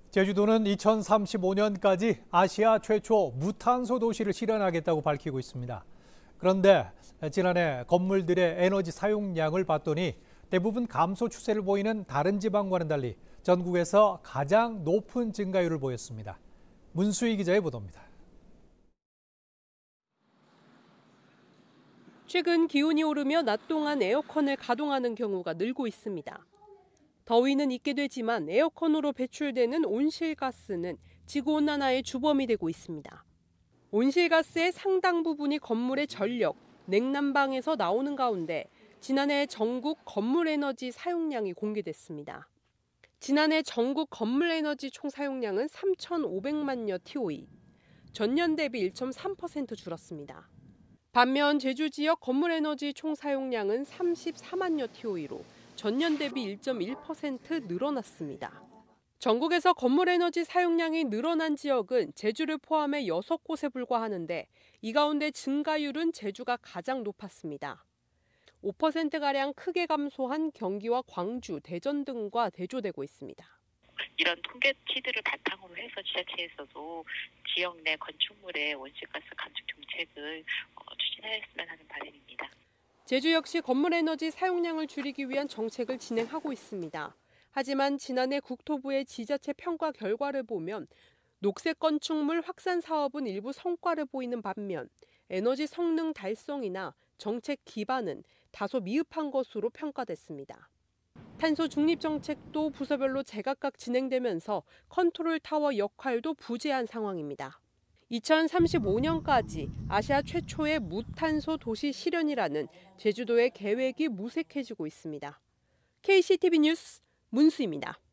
제주도는 2035년까지 아시아 최초 무탄소 도시를 실현하겠다고 밝히고 있습니다. 그런데 지난해 건물들의 에너지 사용량을 봤더니 대부분 감소 추세를 보이는 다른 지방과는 달리 전국에서 가장 높은 증가율을 보였습니다. 문수희 기자의 보도입니다. 최근 기온이 오르며 낮 동안 에어컨을 가동하는 경우가 늘고 있습니다. 더위는 있게 되지만 에어컨으로 배출되는 온실가스는 지구온난화의 주범이 되고 있습니다. 온실가스의 상당 부분이 건물의 전력, 냉난방에서 나오는 가운데 지난해 전국 건물 에너지 사용량이 공개됐습니다. 지난해 전국 건물 에너지 총 사용량은 3,500만여 TOE, 전년 대비 1.3% 줄었습니다. 반면 제주 지역 건물 에너지 총 사용량은 34만여 TOE로 전년 대비 1.1% 늘어났습니다. 전국에서 건물 에너지 사용량이 늘어난 지역은 제주를 포함해 6곳에 불과하는데 이 가운데 증가율은 제주가 가장 높았습니다. 5%가량 크게 감소한 경기와 광주, 대전 등과 대조되고 있습니다. 이런 통계치들을 바탕으로 해서 지자체에서도 지역 내 건축물의 온실가스 감축 정책을 추진하였으면 하는 바람입니다. 제주 역시 건물 에너지 사용량을 줄이기 위한 정책을 진행하고 있습니다. 하지만 지난해 국토부의 지자체 평가 결과를 보면 녹색 건축물 확산 사업은 일부 성과를 보이는 반면 에너지 성능 달성이나 정책 기반은 다소 미흡한 것으로 평가됐습니다. 탄소 중립 정책도 부서별로 제각각 진행되면서 컨트롤 타워 역할도 부재한 상황입니다. 2035년까지 아시아 최초의 무탄소 도시 실현이라는 제주도의 계획이 무색해지고 있습니다. KCTV 뉴스 문수입니다.